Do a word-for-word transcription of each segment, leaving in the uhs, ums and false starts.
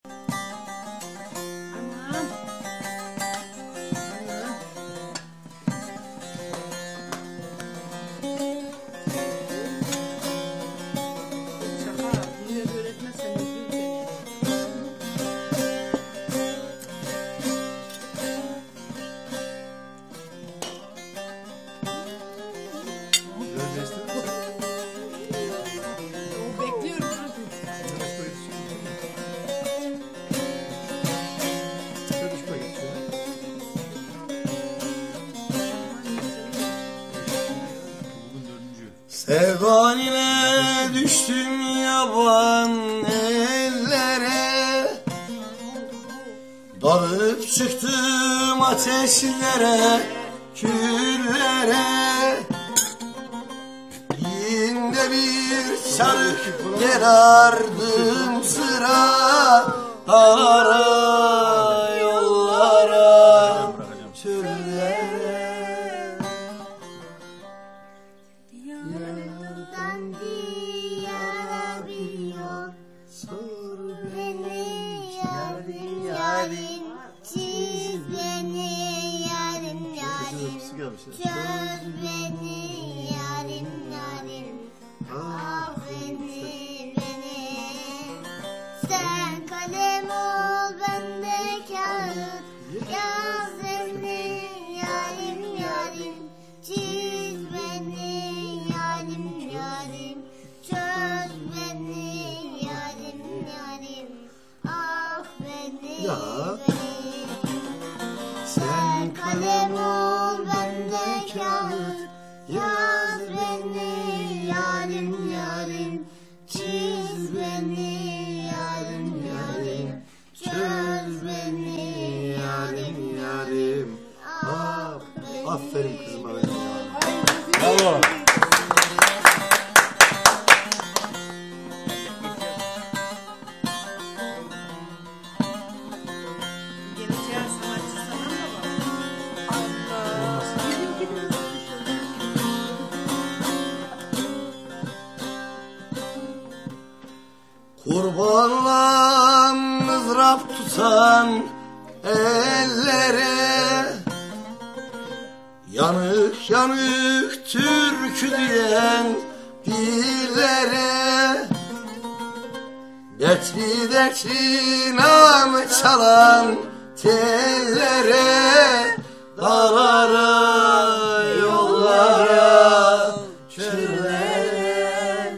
Sevdan ile düştüm yaban ellere, dalıp çıktım ateşlere, küllere. Yine bir çarık gerardım sıra, dağlara, yollara, çöllere. Yardan diyara bir yol, sor beni yarim yarim, çiz beni yarim yarim, çöz beni yarim yarim, al beni beni. Sen kalem ol ben de kağıt, yaz beni yarim yarim, çiz beni yarim yarim, çöz beni yarim yarim, ah beni Ya. beni. Sen kalem ol ben de kağıt, yaz beni yarim yarim, çiz beni yarim yarim, çöz beni yarim yarim, Ah, beni. aferin kızıma benim ya. Bravo. Geleceğin sanatçı sana mı var? Kurbanla mızrap tutan ellere, yanık yanık türkü diyen dillere, dertli dertli nam çalan tellere, dağlara, yollara, çöllere.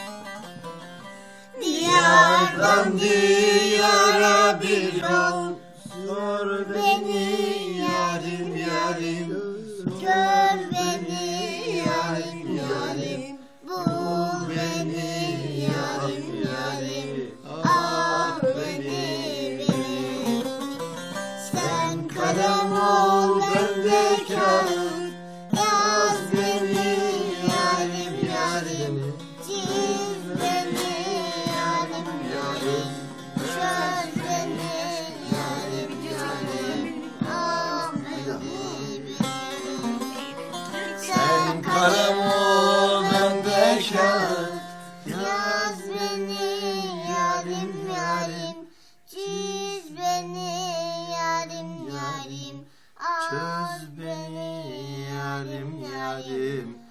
Diyardan diyara bir yol, sor beni yarim yarim, gör beni yarim yarim, bul beni yarim yarim, ah beni beni. Sen kalem ol ben de kağıt, yaz beni yarim yarim, çiz beni yarim yarim, çöz beni yarim yarim, ah beni beni. Sen Kalem ol ben de kağıt, yaz beni yarim yarim, çiz beni yarim yarim, ah çöz beni yarim yarim.